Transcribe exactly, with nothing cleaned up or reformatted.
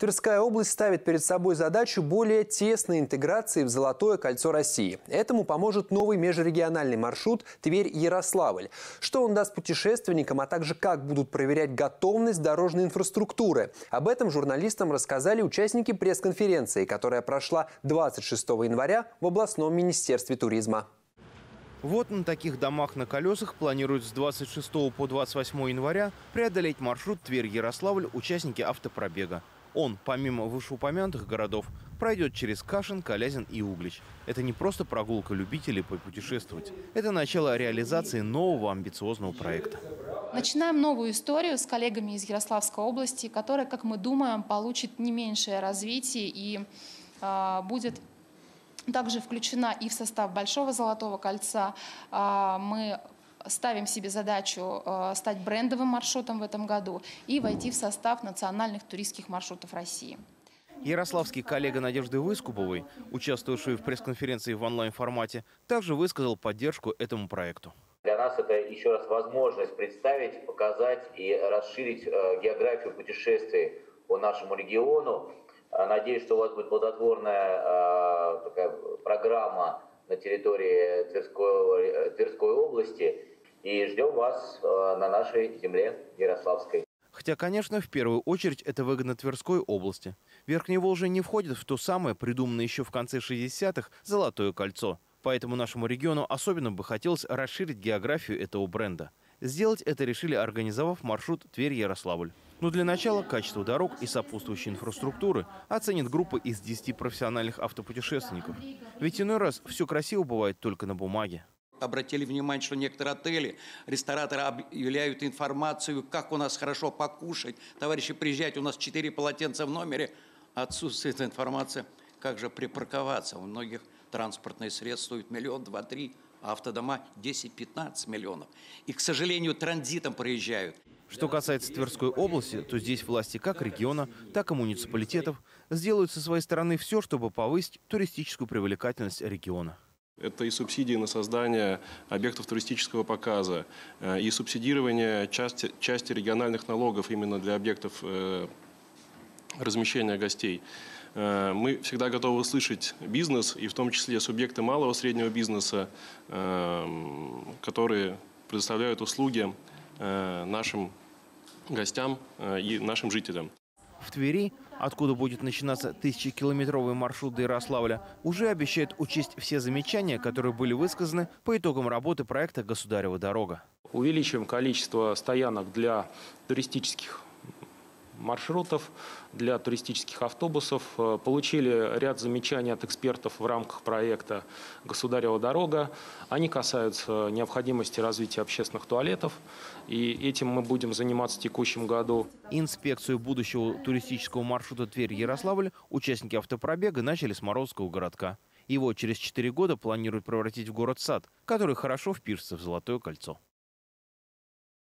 Тверская область ставит перед собой задачу более тесной интеграции в Золотое кольцо России. Этому поможет новый межрегиональный маршрут Тверь-Ярославль. Что он даст путешественникам, а также как будут проверять готовность дорожной инфраструктуры. Об этом журналистам рассказали участники пресс-конференции, которая прошла двадцать шестого января в областном министерстве туризма. Вот на таких домах на колесах планируют с двадцать шестого по двадцать восьмое января преодолеть маршрут Тверь-Ярославль участники автопробега. Он, помимо вышеупомянутых городов, пройдет через Кашин, Калязин и Углич. Это не просто прогулка любителей попутешествовать. Это начало реализации нового амбициозного проекта. Начинаем новую историю с коллегами из Ярославской области, которая, как мы думаем, получит не меньшее развитие и э, будет также включена и в состав Большого Золотого кольца. Э, мы ставим себе задачу э, стать брендовым маршрутом в этом году и войти в состав национальных туристских маршрутов России. Ярославский коллега Надежды Выскуповой, участвовавший в пресс-конференции в онлайн-формате, также высказал поддержку этому проекту. Для нас это еще раз возможность представить, показать и расширить э, географию путешествий по нашему региону. Надеюсь, что у вас будет плодотворная э, такая программа на территории Тверской, Тверской области. И ждем вас э, на нашей земле Ярославской. Хотя, конечно, в первую очередь это выгодно Тверской области. Верхнее Волжье не входит в то самое, придуманное еще в конце шестидесятых, Золотое кольцо. Поэтому нашему региону особенно бы хотелось расширить географию этого бренда. Сделать это решили, организовав маршрут Тверь-Ярославль. Но для начала качество дорог и сопутствующей инфраструктуры оценит группа из десяти профессиональных автопутешественников. Ведь иной раз все красиво бывает только на бумаге. Обратили внимание, что некоторые отели, рестораторы объявляют информацию, как у нас хорошо покушать. Товарищи, приезжайте, у нас четыре полотенца в номере. Отсутствует информация, как же припарковаться. У многих транспортные средства стоят миллион, два, три, а автодома десять-пятнадцать миллионов. И, к сожалению, транзитом проезжают. Что касается Тверской области, то здесь власти как региона, так и муниципалитетов сделают со своей стороны все, чтобы повысить туристическую привлекательность региона. Это и субсидии на создание объектов туристического показа, и субсидирование части, части региональных налогов именно для объектов э, размещения гостей. Э, мы всегда готовы услышать бизнес, и в том числе субъекты малого и среднего бизнеса, э, которые предоставляют услуги э, нашим гостям э, и нашим жителям. В Твери, откуда будет начинаться тысячекилометровый маршрут до Ярославля, уже обещают учесть все замечания, которые были высказаны по итогам работы проекта «Государева дорога». Увеличиваем количество стоянок для туристических маршрутов, для туристических автобусов. Получили ряд замечаний от экспертов в рамках проекта «Государева дорога». Они касаются необходимости развития общественных туалетов. И этим мы будем заниматься в текущем году. Инспекцию будущего туристического маршрута Тверь-Ярославль участники автопробега начали с Морозовского городка. Его через четыре года планируют превратить в город-сад, который хорошо впишется в Золотое кольцо.